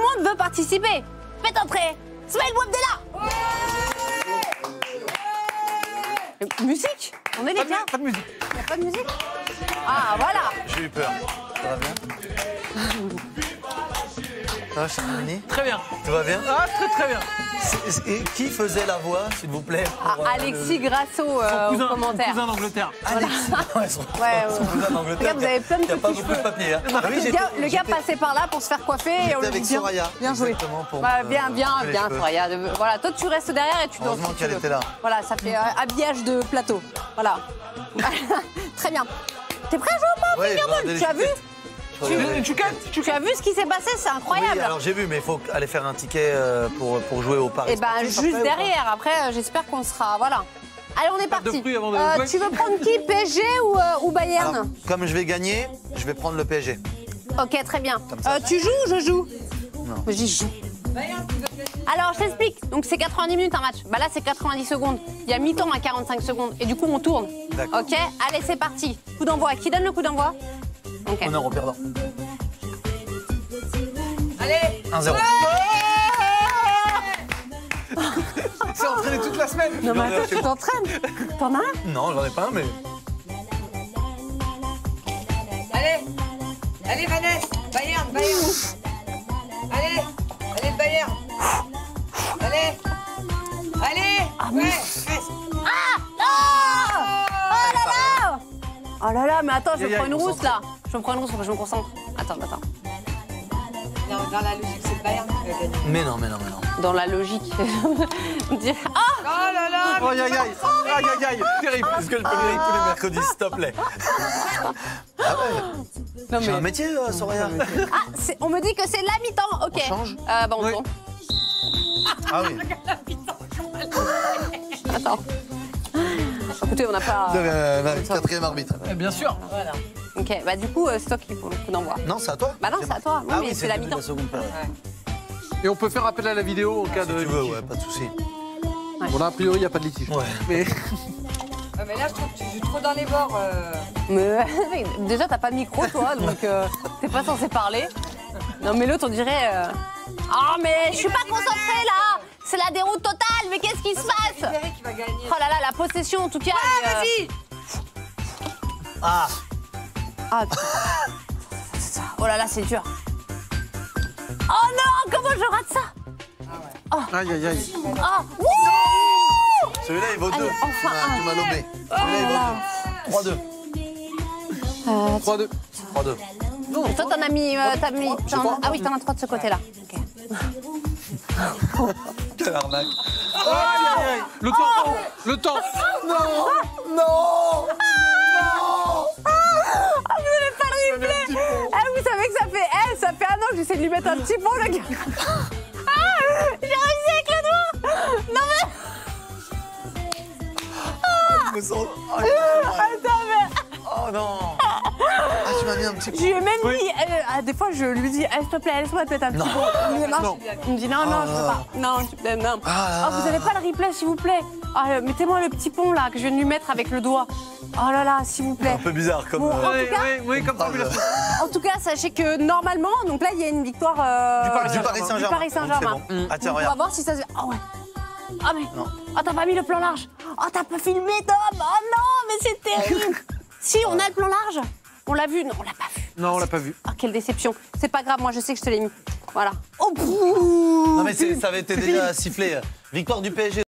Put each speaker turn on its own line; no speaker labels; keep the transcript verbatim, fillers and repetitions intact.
monde veut participer. Faites entrer Smaïl Bouabdallah. Ouais. Musique. On est les gars.
Pas de musique.
Il n'y a pas de musique. Ah, voilà.
J'ai eu peur. Ça va bien? Ça va, cher Annie?
Très bien.
Tout va bien?
Ah, très très bien.
Et qui faisait la voix, s'il vous plaît?
Ah, Alexis Grasso euh,
Cousin,
aux commentaires.
cousin d'Angleterre.
Alexis, ouais, son,
Ouais, ouais.
son cousin d'Angleterre.
Regarde, vous avez plein de
Il n'y a
petits
pas beaucoup de
cheveux.
papier. Hein. Ah oui,
Le
j'étais-
gars, le gars
j'étais-
passait par là pour se faire coiffer et on
J'étais
lui
avec
dit bien,
Soraya.
bien joué.
Exactement, pour
Bah,
me-
bien, bien,
couper les
bien,
cheveux.
Soraya. Voilà, toi tu restes derrière et tu danses.
Heureusement
si tu
qu'elle
veux.
était là.
Voilà, ça fait euh, habillage de plateau. Voilà. Très bien. T'es prêt à jouer ou pas,
Ouais,
Fingerdoll?
je vais
Tu as vu
Tu, tu calmes, tu
Tu as vu ce qui s'est passé? C'est incroyable.
Oui, alors j'ai vu, mais il faut aller faire un ticket euh, pour, pour jouer au Paris.
Et ben
sportif
juste
après, ou pas?
derrière. Après, euh, j'espère qu'on sera. Voilà. Allez, on est
Pas de
parti.
fruits avant de
Euh,
jouer.
tu veux prendre qui? P S G ou, euh, ou Bayern?
Alors, comme je vais gagner, je vais prendre le P S G.
Ok, très bien.
Comme ça.
Euh, tu joues ou je joue?
Non.
J'y joue. Alors, je t'explique. Donc, c'est quatre-vingt-dix minutes un match. Bah là, c'est quatre-vingt-dix secondes. Il y a mi-temps à quarante-cinq secondes. Et du coup, on tourne.
D'accord.
Ok, allez, c'est parti. Coup d'envoi. Qui donne le coup d'envoi? Ok.
Honneur au perdant.
Allez.
un zéro.
C'est entraîné toute la semaine.
Non, mais attends, tu t'entraînes. T'en as un?
Non, j'en ai pas un, mais.
Allez. Allez, Vanessa. Bayern, Bayern. Allez. Allez, le Bayern. Allez. Allez. Ouais, reste.
Ah non. Oh là là. Oh là là, mais attends, je
Aïe, aïe,
prends une rousse
concentre.
là. Je me prends une rousse, faut que je me concentre. Attends, attends.
Non, dans la logique, c'est le Bayern qui va gagner.
Mais non, mais non, mais non.
Dans la logique. On dirait- Ah.
Oh là là.
Aïe aïe aïe. Aïe aïe aïe. Terrible.
Est-ce que je peux venir tous les mercredis, s'il te plaît? Ah ouais.
Non,
J'ai un
mais...
métier, euh, Soraya.
Ah, c'est- on me dit que c'est la mi-temps. Ok.
On change
euh, Bah, on
Oui.
tourne.
Ah oui.
Attends. Écoutez, on n'a pas.
Euh, euh, quatrième arbitre.
Eh, Bien sûr.
Voilà.
Ok, bah du coup, euh, c'est toi qui prends le coup d'envoi.
Non, c'est à toi?
Bah non, c'est à toi. Oui,
Ah
mais
oui,
c'est la mi-temps.
la seconde période.
Et on peut faire appel à la vidéo en cas
Si
de
tu veux,
litige.
ouais, pas de souci.
Bon là, a priori, il n'y a pas de litige.
Ouais.
Mais
Ah, mais là, je trouve que tu joues trop dans les bords. euh.
Mais déjà, t'as pas de micro, toi, donc euh, t'es pas censé parler. Non, mais l'autre, on dirait. euh, Ah, mais je suis pas concentrée là. C'est la déroute totale. Mais qu'est-ce qui se passe?
Ribéry qui va gagner.
Oh là là, la possession, en tout cas. elle, euh,
Vas-y.
Ah.
Ah, c'est ça. Oh là là, c'est dur. Oh non, comment je rate ça?
aïe aïe aïe.
Ah, wouh!
Celui-là, il vaut
Allez,
deux.
enfin
Ah,
un.
tu m'as lobé. Celui-là, il vaut deux. trois deux.
Euh,
trois deux.
trois deux.
Toi, t'en as mis. euh, t'as mis t'en-
crois.
ah oui, t'en as trois de ce côté-là. Ok.
Quelle arnaque.
Aïe aïe aïe. Le temps. Le temps.
Non. Non.
Ah, vous n'avez pas le replay. Ah, vous savez que ça fait. Eh, ça fait un an que j'essaie de lui mettre un petit pont, le gars. Ah, j'ai réussi avec le doigt. Non, mais.
Je me sens. Oh,
Attends, mais.
oh non. Ah, tu m'as mis un petit
Je
coup.
lui ai même dit. euh, ah, des fois, je lui dis, eh, s'il te plaît, laisse-moi te mettre un petit
Non.
pont. Il me dit, non.
Non.
Il me dit, non, non, je peux pas. Non, s'il te plaît, non.
Ah là
Ah, vous avez pas le replay, s'il vous plaît. Ah, euh, mettez-moi le petit pont, là, que je viens de lui mettre avec le doigt. Oh là là, s'il vous plaît.
Un peu bizarre comme.
Bon,
euh,
en
Oui,
tout cas-
oui, oui, comme
phrase.
formulation.
En tout cas, sachez que normalement, donc là, il y a une victoire euh,
Du Paris
Du Paris Saint-Germain.
du Paris Saint-Germain.
Donc, c'est bon. Ah tiens,
On va
regarde.
voir si ça se. Ah ouais. Ah mais.
Non.
Ah, t'as pas mis le plan large. Ah, t'as pas filmé, Tom. Oh non, mais c'est terrible. Si, on a le plan large. On l'a vu. Non, on l'a pas vu.
Non, on l'a pas vu.
Ah, quelle déception. C'est pas grave, moi, je sais que je te l'ai mis. Voilà. Oh,
Non mais c'est- ça avait été déjà sifflé. Victoire du P S G.